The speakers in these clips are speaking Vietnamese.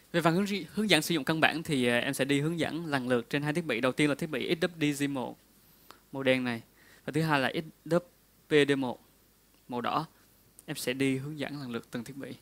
Về phần hướng dẫn sử dụng căn bản thì em sẽ đi hướng dẫn lần lượt trên hai thiết bị. Đầu tiên là thiết bị XWDG1 màu đen này, và thứ hai là XWPD1 màu đỏ. Em sẽ đi hướng dẫn lần lượt từng thiết bị.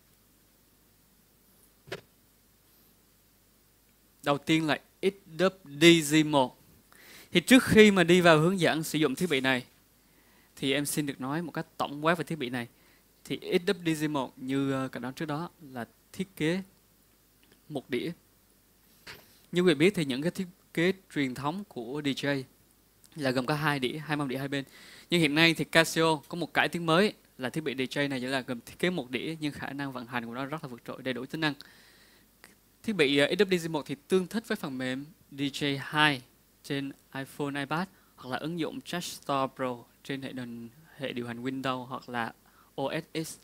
Đầu tiên là XWDG1. Thì trước khi mà đi vào hướng dẫn sử dụng thiết bị này thì em xin được nói một cách tổng quát về thiết bị này. Thì XWDG1 như cả đó trước đó là thiết kế một đĩa. Như quý vị biết thì những cái thiết kế truyền thống của DJ là gồm có hai đĩa, hai mâm đĩa hai bên. Nhưng hiện nay thì Casio có một cải tiến mới là thiết bị DJ này chỉ là gồm thiết kế một đĩa nhưng khả năng vận hành của nó rất là vượt trội, đầy đủ tính năng. Thiết bị XWDG1 thì tương thích với phần mềm DJ2 trên iPhone, iPad hoặc là ứng dụng Gesture Pro trên hệ điều hành Windows hoặc là OS X.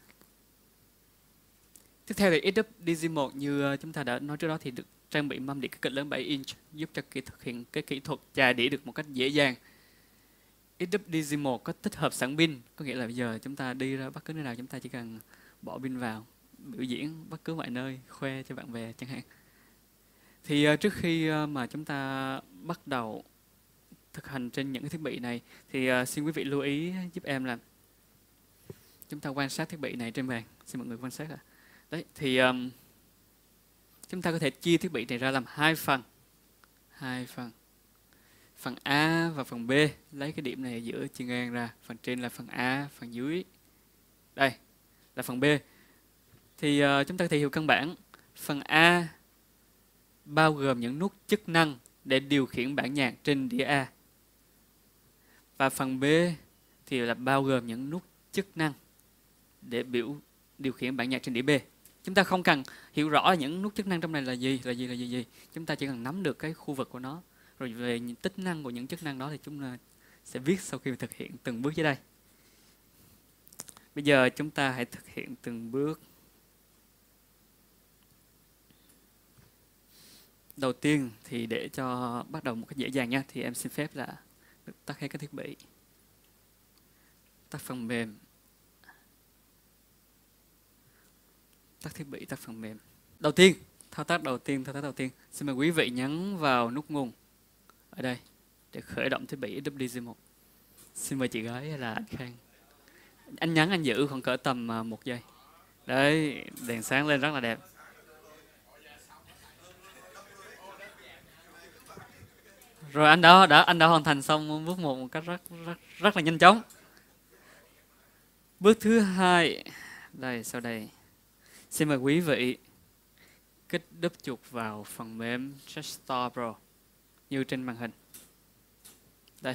Tiếp theo thì XWDG1 như chúng ta đã nói trước đó thì được trang bị mâm đĩa kích cỡ lớn 7 inch giúp cho thực hiện cái kỹ thuật chà đĩa được một cách dễ dàng. XWDG1 có tích hợp sẵn pin, có nghĩa là bây giờ chúng ta đi ra bất cứ nơi nào chúng ta chỉ cần bỏ pin vào, biểu diễn bất cứ mọi nơi, khoe cho bạn bè chẳng hạn. Thì trước khi mà chúng ta bắt đầu thực hành trên những cái thiết bị này thì xin quý vị lưu ý giúp em là chúng ta quan sát thiết bị này trên bàn. Xin mọi người quan sát ạ. Đấy, thì chúng ta có thể chia thiết bị này ra làm hai phần. Phần A và phần B, lấy cái điểm này ở giữa chia ngang ra, phần trên là phần A, phần dưới đây là phần B. Thì chúng ta có thể hiểu căn bản. Phần A bao gồm những nút chức năng để điều khiển bản nhạc trên đĩa A. Và phần B thì là bao gồm những nút chức năng để điều khiển bản nhạc trên đĩa B. Chúng ta không cần hiểu rõ những nút chức năng trong này là gì. Chúng ta chỉ cần nắm được cái khu vực của nó. Rồi về những tính năng của những chức năng đó thì chúng ta sẽ viết sau khi thực hiện từng bước dưới đây. Bây giờ chúng ta hãy thực hiện từng bước. Đầu tiên thì để cho bắt đầu một cách dễ dàng nha, thì em xin phép là được tắt hết các thiết bị. Tắt phần mềm. Tắt thiết bị, tắt phần mềm. Thao tác đầu tiên, xin mời quý vị nhấn vào nút nguồn ở đây để khởi động thiết bị XWDG1. Xin mời chị gái hay là anh Khang. Anh nhấn, anh giữ khoảng cỡ tầm 1 giây. Đấy, đèn sáng lên rất là đẹp. Rồi anh đã hoàn thành xong bước 1 một cách rất là nhanh chóng. Bước thứ hai, sau đây. Xin mời quý vị kích đúp chuột vào phần mềm Gesture Pro như trên màn hình. Đây.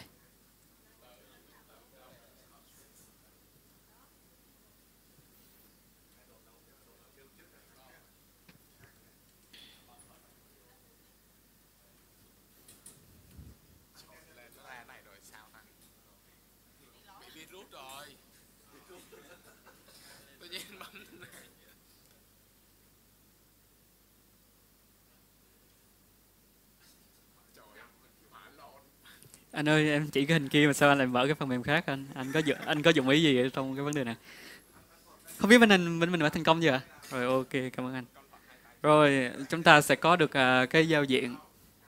Anh ơi, em chỉ cái hình kia mà sao anh lại mở cái phần mềm khác anh? Anh có dụng ý gì ở trong cái vấn đề này? Không biết bên mình đã thành công chưa ạ? Rồi ok, cảm ơn anh. Rồi chúng ta sẽ có được cái giao diện.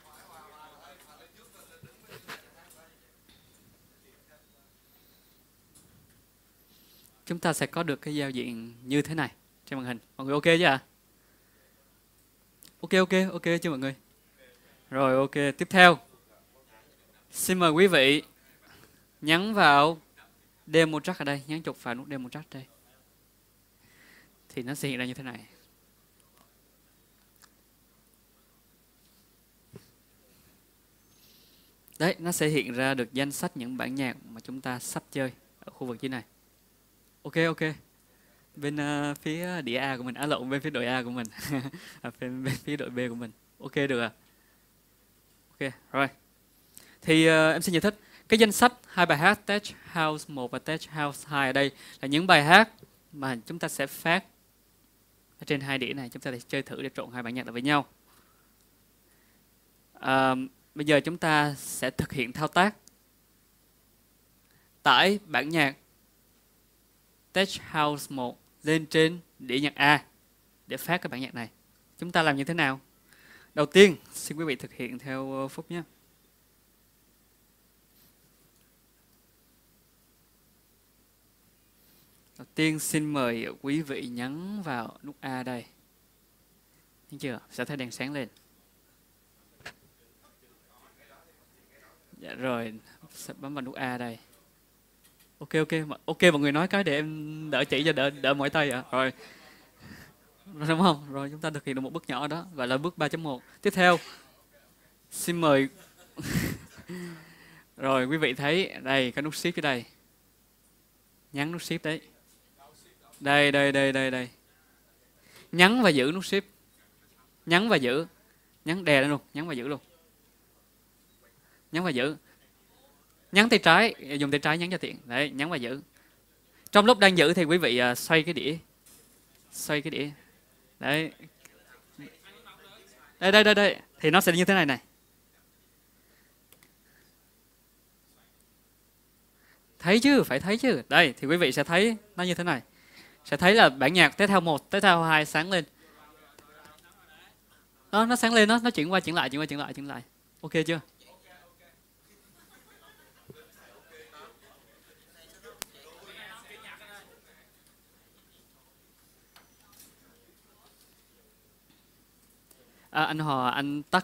Chúng ta sẽ có được cái giao diện như thế này trên màn hình. Mọi người ok chưa ạ? Ok chưa mọi người? Rồi ok, tiếp theo. Xin mời quý vị nhấn vào Demo Track ở đây, nhấn chuột vào nút Demo Track đây. Thì nó sẽ hiện ra như thế này. Đấy, nó sẽ hiện ra được danh sách những bản nhạc mà chúng ta sắp chơi ở khu vực dưới này. Ok. Bên phía đĩa A của mình, bên phía đội A của mình. bên phía đội B của mình. Ok được à? Ok, rồi. Thì em xin giải thích. Cái danh sách hai bài hát Tech House 1 và Tech House 2 ở đây là những bài hát mà chúng ta sẽ phát ở trên hai đĩa này. Chúng ta sẽ chơi thử để trộn hai bản nhạc lại với nhau. Bây giờ chúng ta sẽ thực hiện thao tác tải bản nhạc Tech House 1 lên trên đĩa nhạc A để phát cái bản nhạc này. Chúng ta làm như thế nào? Đầu tiên, xin quý vị thực hiện theo Phúc nhé. Đầu tiên, xin mời quý vị nhấn vào nút A đây. Thấy chưa? Sẽ thấy đèn sáng lên. Dạ rồi, sẽ bấm vào nút A đây. Ok, mọi người nói cái để em đỡ chỉ cho đỡ mỏi tay ạ. Rồi, đúng không? Rồi chúng ta thực hiện được một bước nhỏ đó, gọi là bước 3.1. Tiếp theo, xin mời. Rồi quý vị thấy đây cái nút shift ở đây. Nhấn nút shift đấy. Đây. Nhấn và giữ nút shift. Nhấn và giữ. Nhấn đè lên luôn, nhấn và giữ luôn. Nhấn và giữ. Nhấn tay trái, dùng tay trái nhấn cho tiện. Đấy, nhấn và giữ. Trong lúc đang giữ thì quý vị xoay cái đĩa. Xoay cái đĩa. Đấy. Đây. Thì nó sẽ như thế này này. Thấy chứ, phải thấy chứ. Đây, thì quý vị sẽ thấy nó như thế này. Sẽ thấy là bản nhạc tiếp theo 1, tiếp theo 2 sáng lên. Đó, nó sáng lên, nó chuyển qua chuyển lại. Ok chưa? Anh Hòa, anh tắt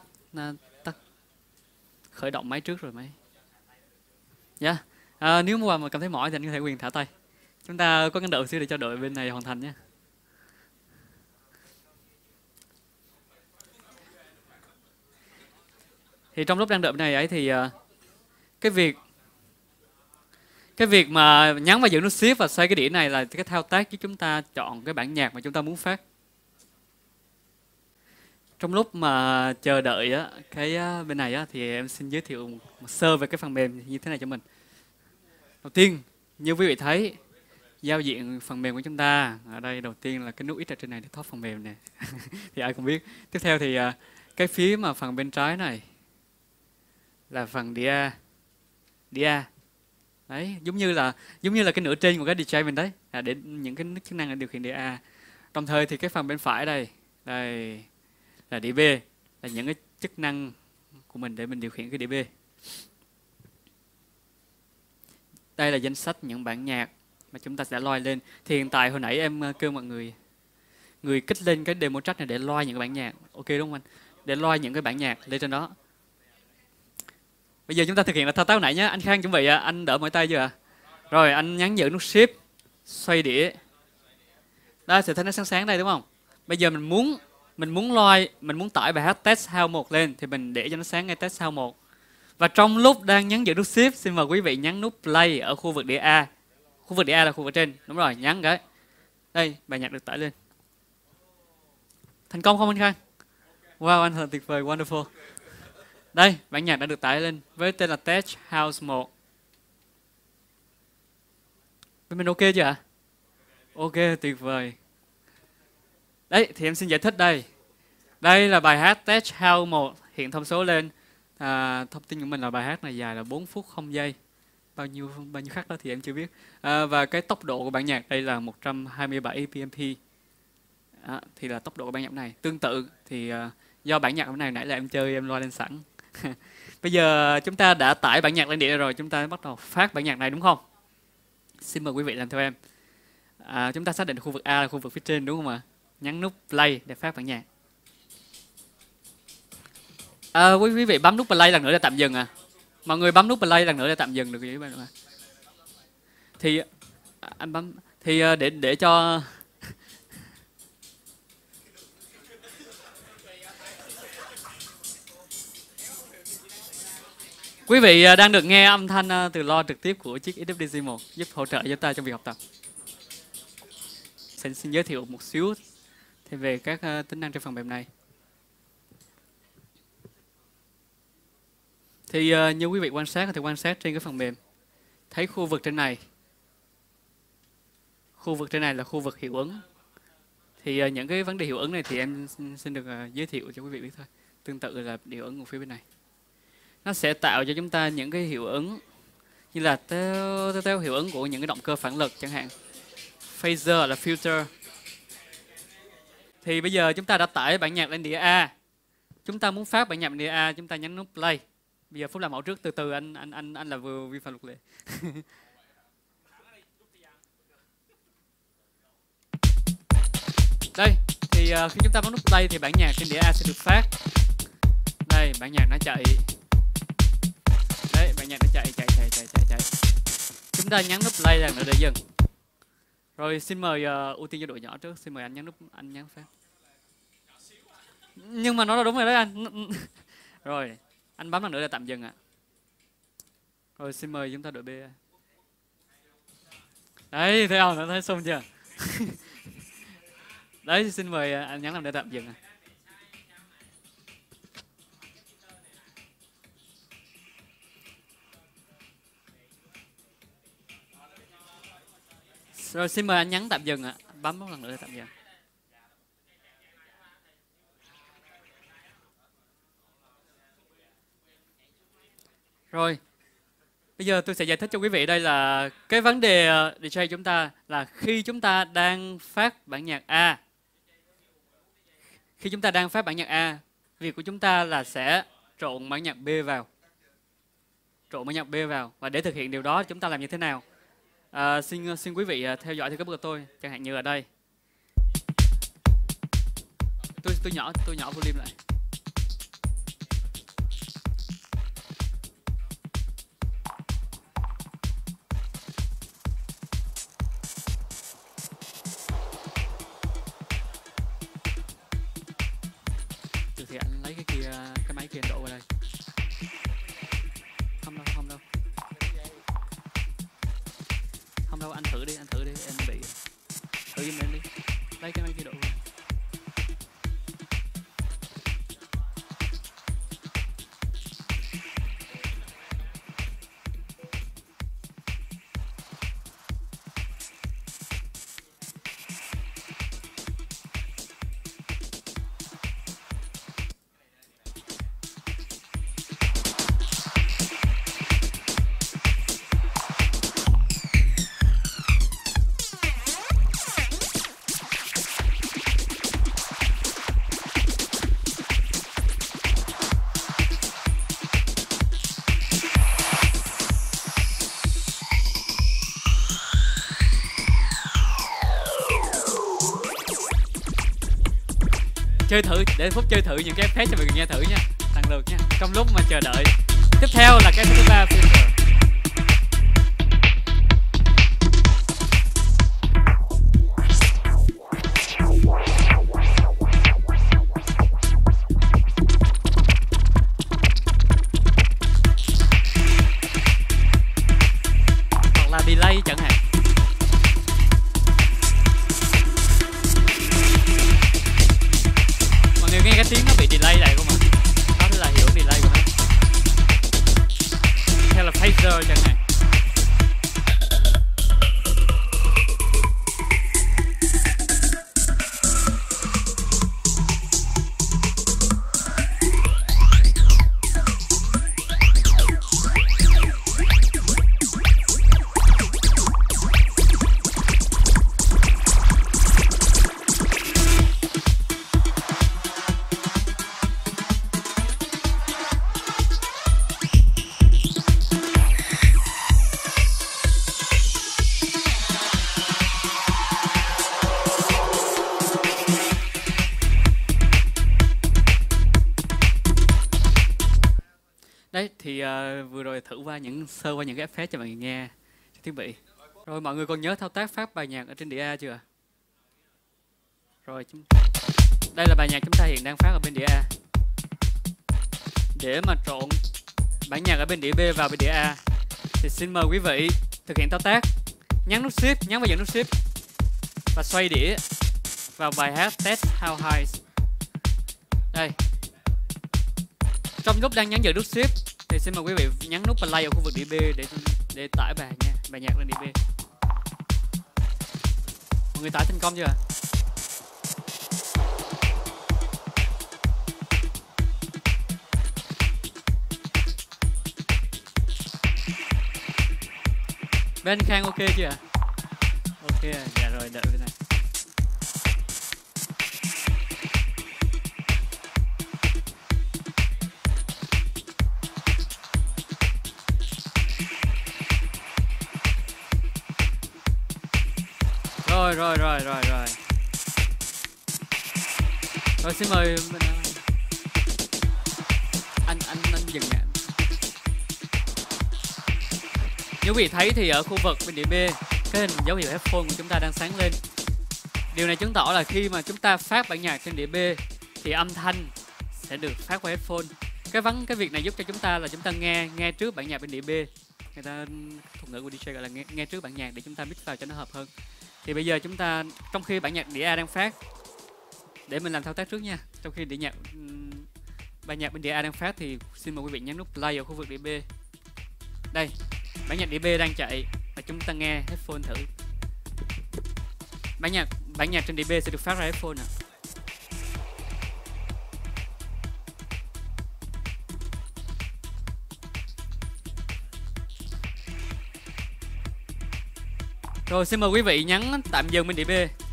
khởi động máy trước rồi máy. Dạ. Nếu mà cảm thấy mỏi thì anh có thể quyền thả tay. Chúng ta có ngắn đợi xíu để cho đội bên này hoàn thành nhé. Thì trong lúc đang đợi bên này ấy thì cái việc mà nhấn vào giữ nút shift và xoay cái đĩa này là cái thao tác giúp chúng ta chọn cái bản nhạc mà chúng ta muốn phát. Trong lúc mà chờ đợi á, cái bên này á, thì em xin giới thiệu một sơ về cái phần mềm như thế này cho mình. Đầu tiên, như quý vị thấy, giao diện phần mềm của chúng ta ở đây đầu tiên là cái nút X ở trên này để thoát phần mềm nè. Thì ai cũng biết. Tiếp theo thì cái phía mà phần bên trái này là phần đĩa. Đấy, giống như là cái nửa trên của cái DJ mình đấy, để những cái chức năng để điều khiển đĩa A. Đồng thời thì cái phần bên phải đây là đĩa B, là những cái chức năng của mình để mình điều khiển cái đĩa B. Đây là danh sách những bản nhạc mà chúng ta sẽ loa lên. Thì hiện tại hồi nãy em kêu mọi người kích lên cái demo track này để loa những cái bản nhạc. Ok đúng không anh? Để loa những cái bản nhạc lên trên đó. Bây giờ chúng ta thực hiện là thao tác nãy nhé. Anh Khang chuẩn bị anh đỡ mỏi tay chưa ạ? Rồi anh nhấn giữ nút shift, xoay đĩa. Đó sẽ thấy nó sáng sáng đây đúng không? Bây giờ mình muốn tải bài hát Test House 1 lên thì mình để cho nó sáng ngay Test House 1. Và trong lúc đang nhấn giữ nút shift, xin mời quý vị nhấn nút play ở khu vực đĩa A. Khu vực đĩa A là khu vực trên. Đúng rồi, nhấn cái. Đây, bài nhạc được tải lên. Thành công không anh Khang? Wow, anh thật tuyệt vời, wonderful. Đây, bản nhạc đã được tải lên với tên là Test House 1. Bên mình ok chưa ạ? Ok, tuyệt vời. Đấy, thì em xin giải thích đây. Đây là bài hát Test House 1, hiện thông số lên. Thông tin của mình là bài hát này dài là 4 phút 0 giây. Bao nhiêu khắc đó thì em chưa biết. Và cái tốc độ của bản nhạc đây là 127 bmp. Thì là tốc độ của bản nhạc này. Tương tự thì do bản nhạc này nãy là em chơi em loa lên sẵn. Bây giờ chúng ta đã tải bản nhạc lên đĩa rồi, chúng ta bắt đầu phát bản nhạc này đúng không? Xin mời quý vị làm theo em. Chúng ta xác định khu vực A là khu vực phía trên đúng không ạ? Nhấn nút play để phát bản nhạc. Quý vị bấm nút play lần nữa để tạm dừng Mọi người bấm nút play lần nữa để tạm dừng được gì bạn? Thì anh bấm thì để cho quý vị đang được nghe âm thanh từ loa trực tiếp của chiếc SWDC1 giúp hỗ trợ chúng ta trong việc học tập. Xin giới thiệu một xíu về các tính năng trong phần mềm này. Thì như quý vị quan sát có thể quan sát trên cái phần mềm, thấy khu vực trên này. Khu vực trên này là khu vực hiệu ứng. Thì những cái vấn đề hiệu ứng này thì em xin được giới thiệu cho quý vị biết thôi. Tương tự là hiệu ứng ở phía bên này. Nó sẽ tạo cho chúng ta những cái hiệu ứng như là theo hiệu ứng của những cái động cơ phản lực chẳng hạn. Phaser là filter. Thì bây giờ chúng ta đã tải bản nhạc lên đĩa A. Chúng ta muốn phát bản nhạc lên đĩa A, chúng ta nhấn nút play. Bây giờ Phúc làm mẫu trước, từ từ anh là vừa vi phạm luật lệ. Đây, thì khi chúng ta bấm nút play thì bản nhạc trên đĩa A sẽ được phát. Đây, bản nhạc nó chạy. Đấy, bản nhạc nó chạy. Chúng ta nhấn nút play lần nữa để dừng. Rồi xin mời ưu tiên cho đội nhỏ trước, xin mời anh nhấn phát. Nhưng mà nó là đúng rồi đấy anh. Rồi, anh bấm lần nữa để tạm dừng ạ. Rồi xin mời chúng ta đội B. Đấy, thấy không? Nó thấy xong chưa? Đấy, xin mời anh nhấn làm để tạm dừng ạ. Rồi xin mời anh nhấn tạm dừng ạ. Bấm một lần nữa để tạm dừng. Rồi, bây giờ tôi sẽ giải thích cho quý vị đây là cái vấn đề DJ chúng ta là khi chúng ta đang phát bản nhạc A. Khi chúng ta đang phát bản nhạc A, việc của chúng ta là sẽ trộn bản nhạc B vào. Trộn bản nhạc B vào. Và để thực hiện điều đó chúng ta làm như thế nào? Xin quý vị theo dõi theo cái bước của tôi, chẳng hạn như ở đây. Tôi nhỏ volume lại. Thì anh lấy cái máy kia anh đổ vào đây. Không đâu, anh thử đi, em bị thử giùm em đi. Lấy cái máy kia đổ vào. Chơi thử, để Phúc chơi thử những cái effect cho mọi người nghe thử nha, lần lượt nha, trong lúc mà chờ đợi. Tiếp theo là cái thứ ba, filter. Hoặc là delay chẳng hạn. Nghe cái tiếng nó bị delay lại không ạ? Đó là hiểu delay của nó. Hay là phaser chẳng hạn. Đấy thì vừa rồi thử sơ qua những cái effect cho mọi người nghe thiết bị. Rồi mọi người còn nhớ thao tác phát bài nhạc ở trên đĩa A chưa? Rồi đây là bài nhạc chúng ta hiện đang phát ở bên đĩa A. Để mà trộn bản nhạc ở bên đĩa B vào bên đĩa A thì xin mời quý vị thực hiện thao tác nhấn vào dẫn nút shift và xoay đĩa vào bài hát Test How High. Đây. Trong lúc đang nhấn dẫn nút shift thì xin mời quý vị nhấn nút play ở khu vực đĩa B để tải bài nhạc lên đĩa B. Mọi người tải thành công chưa? Bên Khang ok chưa? Ok, dạ rồi, đợi bên này. Rồi. Rồi xin mời anh dừng ạ. Như quý vị thấy thì ở khu vực bên đĩa B, cái hình dấu hiệu headphone của chúng ta đang sáng lên. Điều này chứng tỏ là khi mà chúng ta phát bản nhạc trên đĩa B thì âm thanh sẽ được phát qua headphone. Cái việc này giúp cho chúng ta là chúng ta nghe trước bản nhạc bên đĩa B. Người ta thuật ngữ của DJ gọi là nghe trước bản nhạc để chúng ta mix vào cho nó hợp hơn. Thì bây giờ chúng ta trong khi bản nhạc đĩa A đang phát, để mình làm thao tác trước nha. Trong khi bản nhạc bên đĩa A đang phát thì xin mời quý vị nhấn nút play ở khu vực đĩa B. Đây, bản nhạc đĩa B đang chạy và chúng ta nghe headphone thử. Bản nhạc trên đĩa B sẽ được phát ra headphone ạ. Rồi xin mời quý vị nhấn tạm dừng bên đĩa B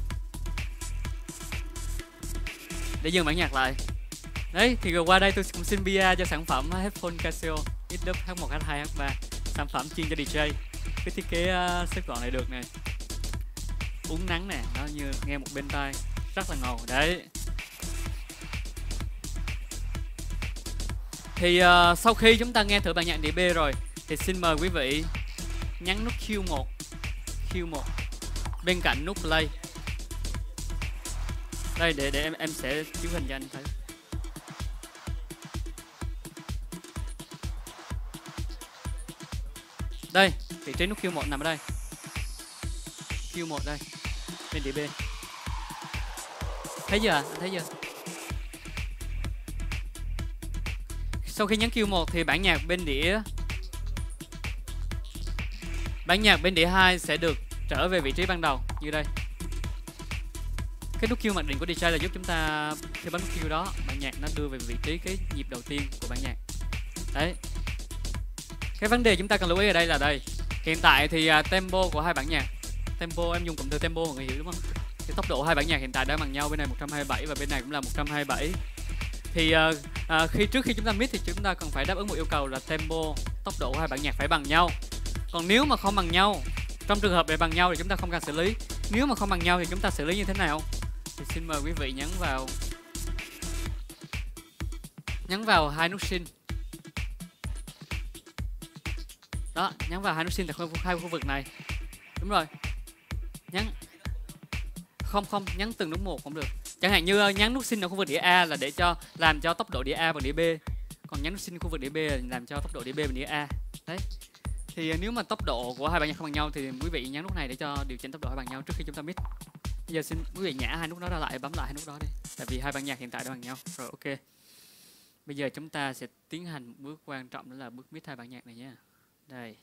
để dừng bản nhạc lại. Đấy, thì qua đây tôi cũng xin PR cho sản phẩm headphone Casio XW H1 H2 H3, sản phẩm chuyên cho DJ. Cái thiết kế xếp gọn này được này, uống nắng nè, nó như nghe một bên tai rất là ngầu đấy. Thì sau khi chúng ta nghe thử bản nhạc đĩa B rồi thì xin mời quý vị nhấn nút Q1 bên cạnh nút play. Đây, để em sẽ chiếu hình cho anh thấy. Đây, vị trí nút Q1 nằm ở đây. Q1 đây, bên đĩa B. Thấy chưa ạ? Thấy chưa? Sau khi nhấn Q1 thì bản nhạc bên đĩa 2 sẽ được trở về vị trí ban đầu như đây. Cái nút Q mặc định của DJ là giúp chúng ta khi bấm nút Q đó, bản nhạc nó đưa về vị trí cái nhịp đầu tiên của bản nhạc. Đấy. Cái vấn đề chúng ta cần lưu ý ở đây là đây. Hiện tại thì tempo của hai bản nhạc, tempo em dùng cụm từ tempo mọi người hiểu đúng không? Cái tốc độ hai bản nhạc hiện tại đang bằng nhau, bên này 127 và bên này cũng là 127. Thì trước khi chúng ta mix thì chúng ta cần phải đáp ứng một yêu cầu là tempo, tốc độ của hai bản nhạc phải bằng nhau. Còn nếu mà không bằng nhau, trong trường hợp để bằng nhau thì chúng ta không cần xử lý. Nếu mà không bằng nhau thì chúng ta xử lý như thế nào? Thì xin mời quý vị nhấn vào hai nút sin. Đó, nhấn vào hai nút sin tại hai khu vực này. Đúng rồi. Nhấn từng nút một không được. Chẳng hạn như nhấn nút sin ở khu vực đĩa A là để làm cho tốc độ đĩa A và đĩa B. Còn nhấn nút sin khu vực đĩa B là làm cho tốc độ đĩa B và đĩa A. Đấy. Thì nếu mà tốc độ của hai bản nhạc không bằng nhau thì quý vị nhấn nút này để cho điều chỉnh tốc độ hai bằng nhau trước khi chúng ta mix. Bây giờ xin quý vị nhả hai nút đó ra lại, bấm lại hai nút đó đi. Tại vì hai bản nhạc hiện tại đã bằng nhau. Rồi ok. Bây giờ chúng ta sẽ tiến hành một bước quan trọng, đó là bước mix hai bản nhạc này nhé. Đây.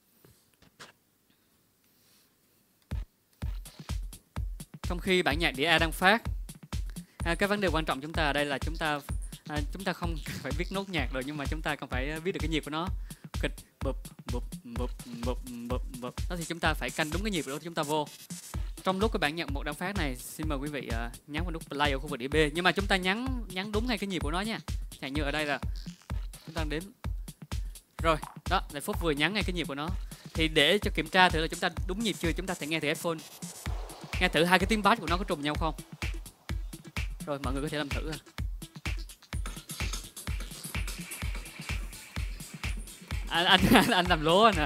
Trong khi bản nhạc đĩa A đang phát, cái vấn đề quan trọng chúng ta ở đây là chúng ta không phải viết nốt nhạc rồi, nhưng mà chúng ta còn phải viết được cái nhịp của nó. Kịch bụp bụp bụp bụp bụp bụp. Đó thì chúng ta phải canh đúng cái nhịp đó chúng ta vô. Trong lúc cái bản nhạc một đang phát này, xin mời quý vị nhấn vào nút play ở khu vực đĩa B, nhưng mà chúng ta nhấn đúng ngay cái nhịp của nó nha. Chẳng như ở đây là chúng ta đếm. Rồi, đó, là Phúc vừa nhấn ngay cái nhịp của nó. Thì để cho kiểm tra thử là chúng ta đúng nhịp chưa, chúng ta sẽ nghe thử headphone. Nghe thử hai cái tiếng bass của nó có trùng nhau không. Rồi, mọi người có thể làm thử. Anh làm lố anh à.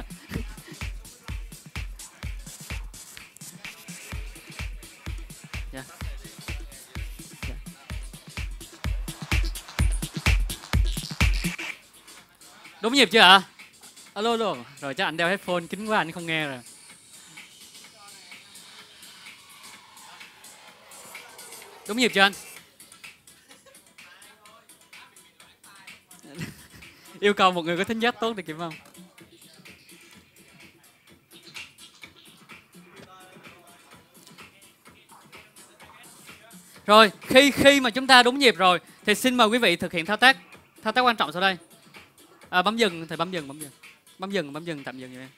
Yeah. Yeah. Đúng nhịp chưa ạ? Alo. Rồi chắc anh đeo headphone kín quá anh không nghe rồi. Đúng nhịp chưa anh? Yêu cầu một người có thính giác tốt thì kịp không? Rồi, khi mà chúng ta đúng nhịp rồi thì xin mời quý vị thực hiện thao tác quan trọng sau đây. Bấm dừng, thầy bấm dừng, tạm dừng vậy.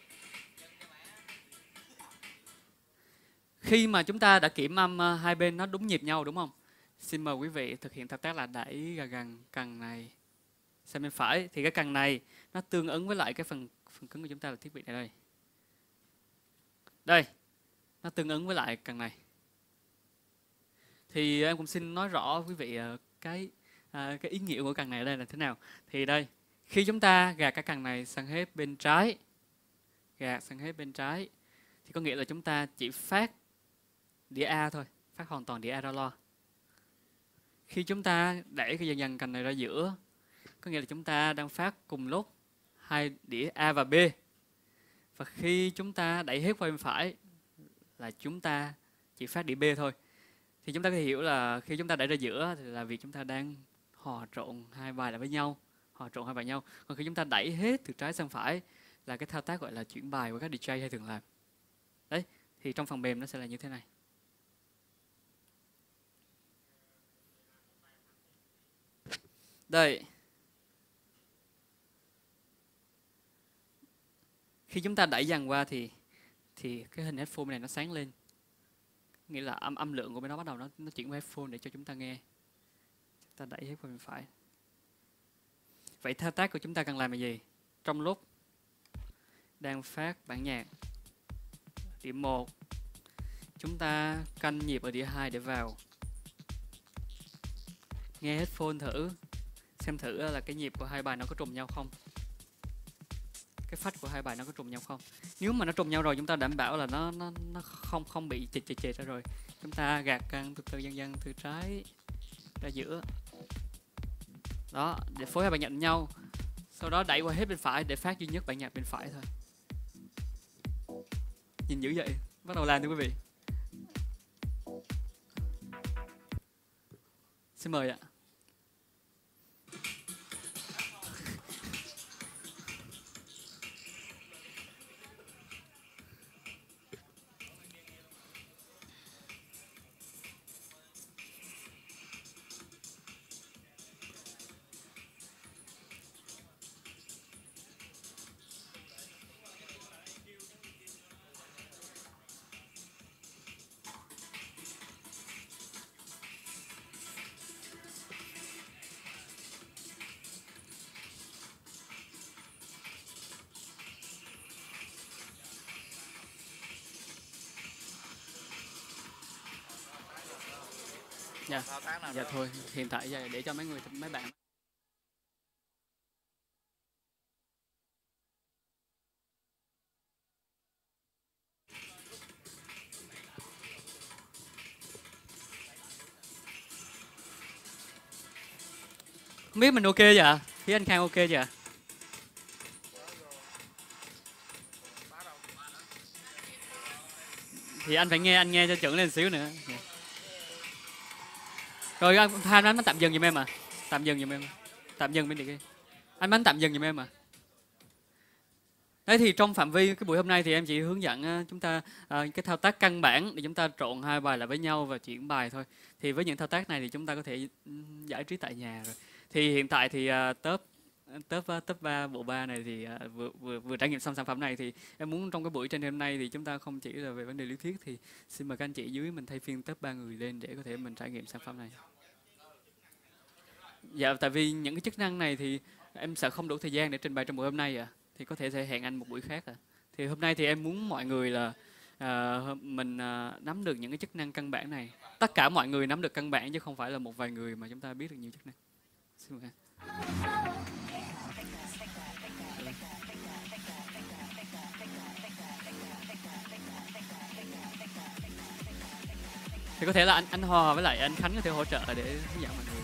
Khi mà chúng ta đã kiểm âm hai bên nó đúng nhịp nhau đúng không? Xin mời quý vị thực hiện thao tác là đẩy gần cần này sang bên phải, thì cái cần này nó tương ứng với lại cái phần cứng của chúng ta là thiết bị này đây. Đây. nó tương ứng với lại cần này. Thì em cũng xin nói rõ quý vị cái ý nghĩa của cần này ở đây là thế nào. Thì đây, khi chúng ta gạt cái cần này sang hết bên trái, gạt sang hết bên trái, thì có nghĩa là chúng ta chỉ phát đĩa A thôi, phát hoàn toàn đĩa A ra lo. Khi chúng ta đẩy cái dần cần này ra giữa, có nghĩa là chúng ta đang phát cùng lúc hai đĩa A và B. Và khi chúng ta đẩy hết qua bên phải là chúng ta chỉ phát đĩa B thôi. Thì chúng ta có thể hiểu là khi chúng ta đẩy ra giữa thì là vì chúng ta đang hòa trộn hai bài lại với nhau, hòa trộn hai bài nhau. Còn khi chúng ta đẩy hết từ trái sang phải là cái thao tác gọi là chuyển bài của các DJ hay thường làm. Đấy, thì trong phần mềm nó sẽ là như thế này. Đây. Khi chúng ta đẩy dần qua thì cái hình headphone này nó sáng lên. Nghĩa là âm lượng của bên đó bắt đầu nó chuyển qua headphone để cho chúng ta nghe. Chúng ta đẩy hết qua bên phải. Vậy thao tác của chúng ta cần làm là gì? Trong lúc đang phát bản nhạc điểm 1, chúng ta canh nhịp ở đĩa 2 để vào. Nghe headphone thử, xem thử là cái nhịp của hai bài nó có trùng nhau không. Cái phách của hai bài nó có trùng nhau không. Nếu mà nó trùng nhau rồi chúng ta đảm bảo là nó không bị chệch ra rồi. Chúng ta gạt căng từ từ dần từ trái ra giữa. Đó, để phối hai bài nhạc với nhau. Sau đó đẩy qua hết bên phải để phát duy nhất bản nhạc bên phải thôi. Nhìn dữ vậy. Bắt đầu làm thưa quý vị. Xin mời ạ. Dạ, dạ thôi, hiện tại giờ để cho mấy bạn. Không biết mình ok chưa? Phía anh Khang ok chưa? Thì anh phải anh nghe cho chuẩn lên xíu nữa. Rồi anh tạm dừng giùm em à. Tạm dừng giùm em. Tạm dừng bên kia. Anh bắn tạm dừng giùm em à. Đấy thì trong phạm vi cái buổi hôm nay thì em chỉ hướng dẫn chúng ta cái thao tác căn bản để chúng ta trộn hai bài lại với nhau và chuyển bài thôi. Thì với những thao tác này thì chúng ta có thể giải trí tại nhà rồi. Thì hiện tại thì top 3 bộ 3 này thì vừa trải nghiệm xong sản phẩm này thì em muốn trong cái buổi trên hôm nay thì chúng ta không chỉ là về vấn đề lý thuyết thì xin mời các anh chị dưới mình thay phiên top 3 người lên để có thể mình trải nghiệm sản phẩm này. Dạ, tại vì những cái chức năng này thì em sợ không đủ thời gian để trình bày trong buổi hôm nay thì có thể hẹn anh một buổi khác Thì hôm nay thì em muốn mọi người là mình nắm được những cái chức năng căn bản này. Tất cả mọi người nắm được căn bản chứ không phải là một vài người mà chúng ta biết được nhiều chức năng. Xin mời anh. Thì có thể là anh Hòa với lại anh Khánh có thể hỗ trợ để hướng dẫn mọi người.